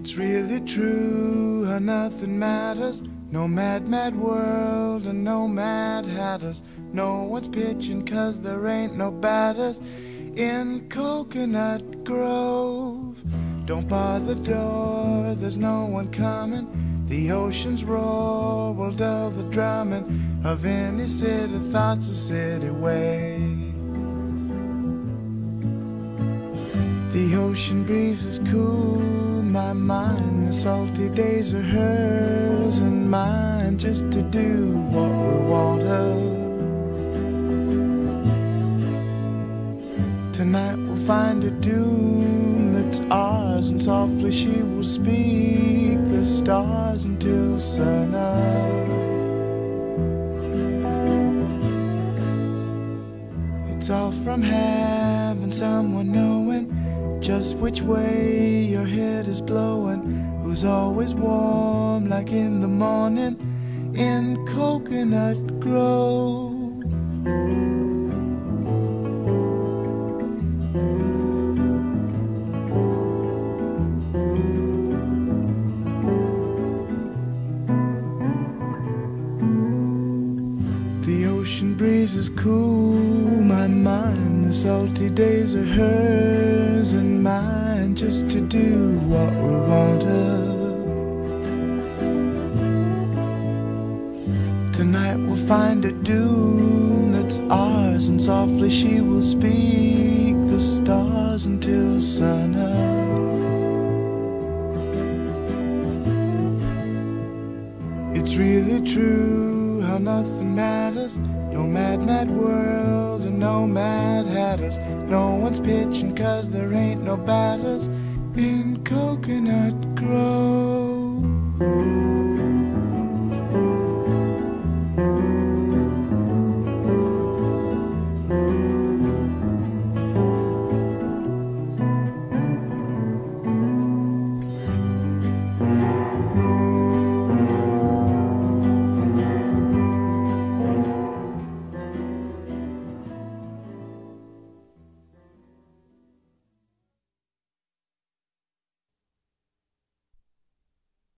It's really true how nothing matters. No mad, mad world and no mad hatters. No one's pitching 'cause there ain't no batters in Coconut Grove. Don't bar the door, there's no one coming. The ocean's roar will dull the drumming of any city thoughts a city way. The ocean breeze is cool my mind. The salty days are hers and mine, just to do what we want her. Tonight we'll find a dune that's ours, and softly she will speak the stars until sunup. It's all from having someone knowing just which way your head is blowing, who's always warm like in the morning in Coconut Grove. The ocean breeze is cool my mind. The salty days are hers and mine, just to do what we want her. Tonight we'll find a dune that's ours, and softly she will speak the stars until sunup. It's really true how nothing matters. No mad, mad world and no mad hatters. No one's pitching 'cause there ain't no batters in Coconut Grove.